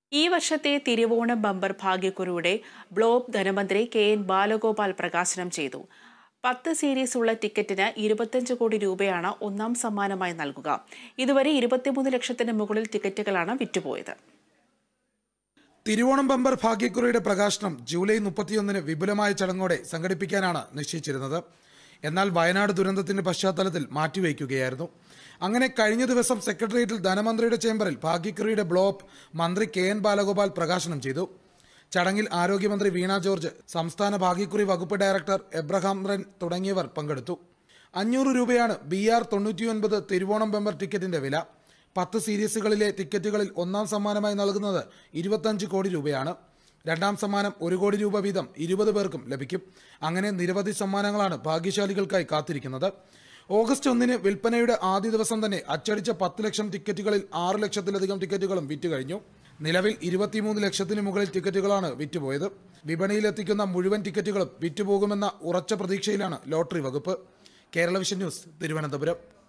ഈ വർഷത്തെ തിരുവോണം ബമ്പർ ഭാഗ്യക്കുറിയുടെ ബ്ലോബ് ധനമന്ത്രി KN ബാലഗോപാൽ പ്രകാശനം ചെയ്തു. 10 സീരീസ് ഉള്ള ടിക്കറ്റിന് 25 കോടി രൂപയാണ് ഒന്നാം സമ്മാനമായി നൽകുക. ഇതുവരെ 23 ലക്ഷത്തിന് മുകളിൽ ടിക്കറ്റുകളാണ് വിറ്റുപോയത്. തിരുവോണം ബമ്പർ ഭാഗ്യക്കുറിയുടെ പ്രകാശനം ജൂലൈ 31 വിപുലമായ ചടങ്ങോടെ സംഘടിപ്പിക്കാനാണ് നിശ്ചയിച്ചിരുന്നത്. എന്നാൽ വയനാട് ദുരന്തത്തിന്റെ പശ്ചാത്തലത്തിൽ മാറ്റിവെക്കുകയായിരുന്നു. അങ്ങനെ കഴിഞ്ഞ ദിവസം സെക്രട്ടേറിയറ്റിൽ ധനമന്ത്രിയുടെ ചേംബറിൽ ഭാഗ്യക്കുറിയുടെ ബ്ലോബ് മന്ത്രി KN ബാലഗോപാൽ പ്രകാശനം ചെയ്തു. ചടങ്ങിൽ ആരോഗ്യമന്ത്രി വീണ ജോർജ്, സംസ്ഥാന ഭാഗ്യക്കുറി വകുപ്പ് ഡയറക്ടർ എബ്രഹാം റൻ തുടങ്ങിയവർ പങ്കെടുത്തു. 500 രൂപയാണ് BR 99 തിരുവോണം ബമ്പർ ടിക്കറ്റിന്റെ വില. 10 സീരീസുകളിലെ ടിക്കറ്റുകളിൽ ഒന്നാം സമ്മാനമായി നൽകുന്നത് 25 കോടി രൂപയാണ്. രണ്ടാം സമ്മാനം 1 കോടി രൂപ വീതം 20 പേർക്കും ലഭിക്കും. അങ്ങനെ നിരവധി സമ്മാനങ്ങളാണ് ഭാഗ്യശാലികൾക്കായി കാത്തിരിക്കുന്നത്. ഓഗസ്റ്റ് 1 വിൽപ്പനയുടെ ആദ്യ ദിവസം തന്നെ അച്ചടിച്ച 10 ലക്ഷം ടിക്കറ്റുകളിൽ 6 ലക്ഷത്തിലധികം ടിക്കറ്റുകളും വിറ്റുകഴിഞ്ഞു. നിലവിൽ 23 ലക്ഷത്തിന് മുകളിൽ ടിക്കറ്റുകളാണ് വിറ്റുപോയത്. വിപണിയിലെത്തിക്കുന്ന മുഴുവൻ ടിക്കറ്റുകളും വിറ്റുപോകുമെന്ന ഉറച്ച പ്രതീക്ഷയിലാണ് ലോട്ടറി വകുപ്പ്. Kerala vision news, Thiruvananthapuram.